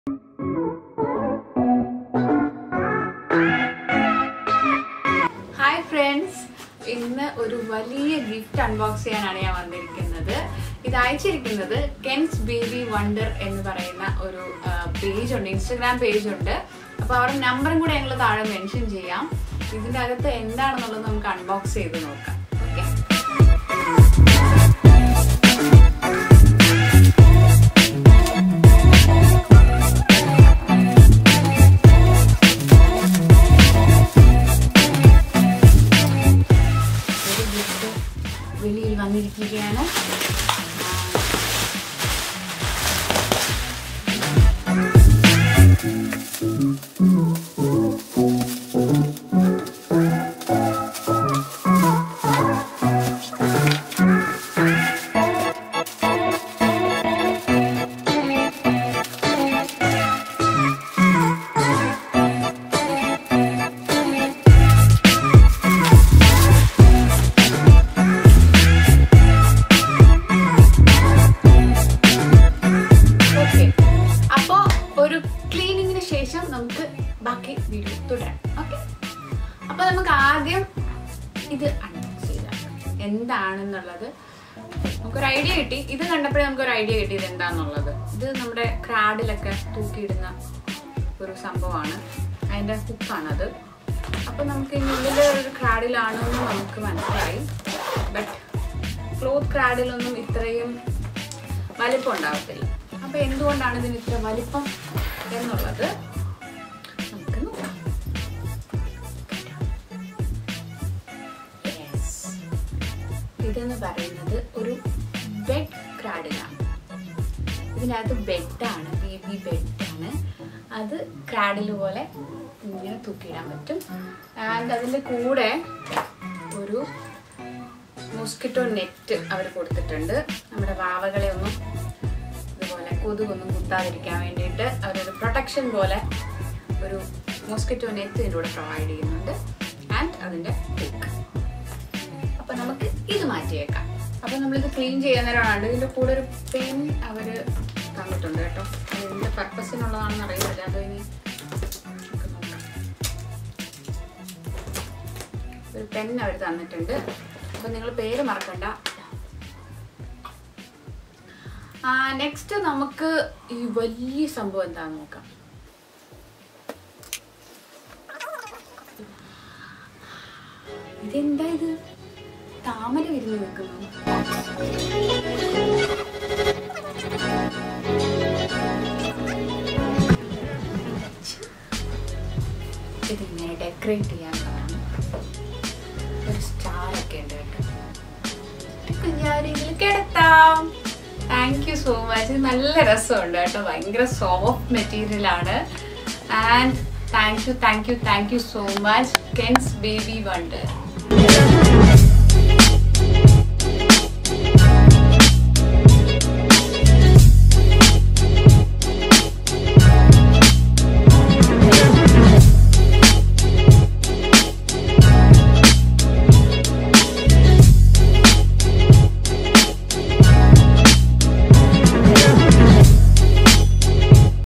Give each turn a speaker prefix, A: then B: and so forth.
A: Hi friends, ഇന്ന് ഒരു വലിയ ഗിഫ്റ്റ് അൺബോക്സ് ചെയ്യാനാണ് ഞാൻ വന്നിരിക്കുന്നത്. ഇത് അയച്ചിരിക്കുന്നത് Kenz Baby Wonder എന്ന് പറയുന്ന ഒരു പേജ് ഉണ്ട്, ഇൻസ്റ്റാഗ്രാം പേജ് ഉണ്ട്. അപ്പോൾ അവരുടെ നമ്പറും കൂടെ ഞങ്ങൾ താഴെ മെൻഷൻ ചെയ്യാം. ഇതിൻ്റെ അകത്ത് എന്താണെന്നുള്ളത് നമുക്ക് അൺബോക്സ് ചെയ്ത് നോക്കാം. ഓക്കെ, വെളിയിൽ വന്നിരിക്കുകയാണ്. നമുക്ക് ബാക്കി വീഡിയോ തുടരാം. ഓക്കെ, അപ്പോൾ നമുക്ക് ആദ്യം ഇത് അൺബോക്സ് ചെയ്താൽ എന്താണെന്നുള്ളത് നമുക്കൊരു ഐഡിയ കിട്ടി. ഇത് കണ്ടപ്പോഴേ നമുക്കൊരു ഐഡിയ കിട്ടി ഇത് എന്താണെന്നുള്ളത്. ഇത് നമ്മുടെ ക്രാഡിലൊക്കെ തൂക്കിയിടുന്ന ഒരു സംഭവമാണ്, അതിൻ്റെ ഹുക്കാണത്. അപ്പോൾ നമുക്ക് ഇതിനുള്ളിൽ ഒരു ക്രാഡിലാണെന്ന് നമുക്ക് മനസ്സിലായി. ബട്ട് ക്ലോത്ത് ക്രാഡിലൊന്നും ഇത്രയും വലിപ്പം ഉണ്ടാവത്തില്ല. അപ്പോൾ എന്തുകൊണ്ടാണ് ഇതിന് ഇത്ര വലിപ്പം എന്നുള്ളത് ഇതെന്ന് പറയുന്നത് ഒരു ബെഡ് ക്രാഡിലാണ്. ഇതിനകത്ത് ബെഡാണ്, ബേബി ബെഡാണ്. അത് ക്രാഡിൽ പോലെ ഇങ്ങനെ തൂക്കിയിടാൻ പറ്റും. ആൻഡ് അതിൻ്റെ കൂടെ ഒരു മോസ്കിറ്റോ നെറ്റ് അവർ കൊടുത്തിട്ടുണ്ട്. നമ്മുടെ വാവകളെ ഒന്നും ഇതുപോലെ കൊതുകൊന്നും കുത്താതിരിക്കാൻ വേണ്ടിയിട്ട് അവരൊരു പ്രൊട്ടക്ഷൻ പോലെ ഒരു മോസ്കിറ്റോ നെറ്റ് ഇതിൻ്റെ കൂടെ പ്രൊവൈഡ് ചെയ്യുന്നുണ്ട്. ആൻഡ് അതിൻ്റെ ഹുക്ക്. അപ്പോൾ നമുക്ക് ഇത് മാറ്റിയേക്കാം. അപ്പോൾ നമ്മളിത് ക്ലീൻ ചെയ്യാൻ നേരമാണ്. ഇതിൻ്റെ കൂടെ ഒരു പെൻ അവർ തന്നിട്ടുണ്ട് കേട്ടോ. അത് എന്ത് പർപ്പസിനുള്ളതാണെന്ന് അറിയില്ല. അത് ഇനി നോക്കാം. ഒരു പെൻ അവർ തന്നിട്ടുണ്ട്. അപ്പോൾ നിങ്ങൾ പേര് മറക്കണ്ട. നെക്സ്റ്റ് നമുക്ക് ഈ വലിയ സംഭവം എന്താണെന്ന് നോക്കാം. ഇതെന്താ ഇത്? താമര വിരിഞ്ഞു നിൽക്കുന്നു. ഇതിങ്ങനെ ഡെക്കറേറ്റ് ചെയ്യാനുള്ളതാണ്. ഒരു സ്റ്റാർ ഒക്കെ ഉണ്ട് കേട്ടോ. കുഞ്ഞാരെങ്കിലും കിടത്താം. Thank you so much. ഇത് നല്ല രസമുണ്ട് കേട്ടോ. ഭയങ്കര സോഫ്റ്റ് മെറ്റീരിയൽ ആണ്. And thank you so much Kenz Baby Wonder.